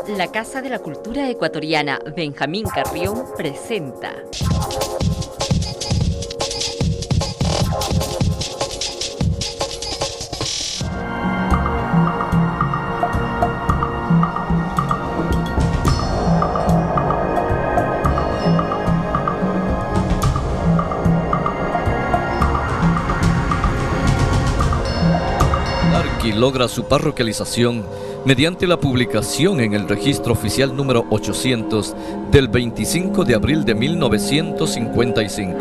La Casa de la Cultura Ecuatoriana Benjamín Carrión presenta Tarqui logra su parroquialización mediante la publicación en el registro oficial número 800 del 25 de abril de 1955.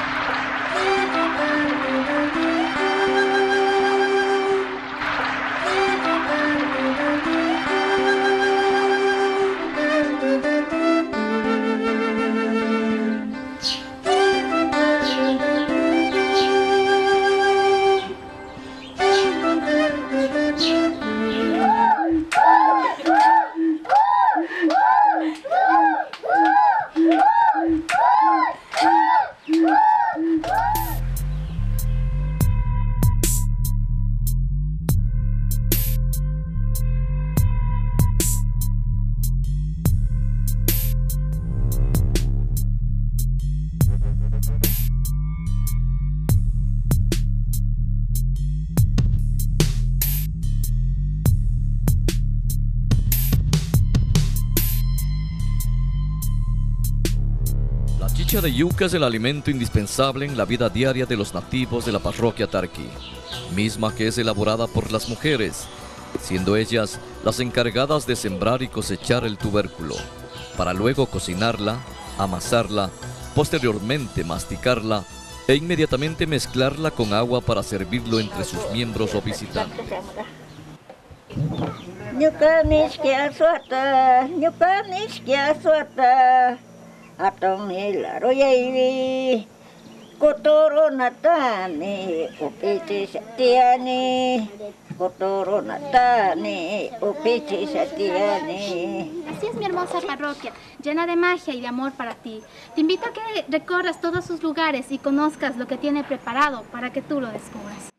La chicha de yuca es el alimento indispensable en la vida diaria de los nativos de la parroquia Tarqui, misma que es elaborada por las mujeres, siendo ellas las encargadas de sembrar y cosechar el tubérculo, para luego cocinarla, amasarla, posteriormente masticarla e inmediatamente mezclarla con agua para servirlo entre sus miembros o visitantes. Atong hilaro yaiwi kotoro natani upichi satiani kotoro natani upichi satiani. Así es mi hermosa parroquia, llena de magia y de amor para ti. Te invito a que recorras todos sus lugares y conozcas lo que tiene preparado para que tú lo descubras.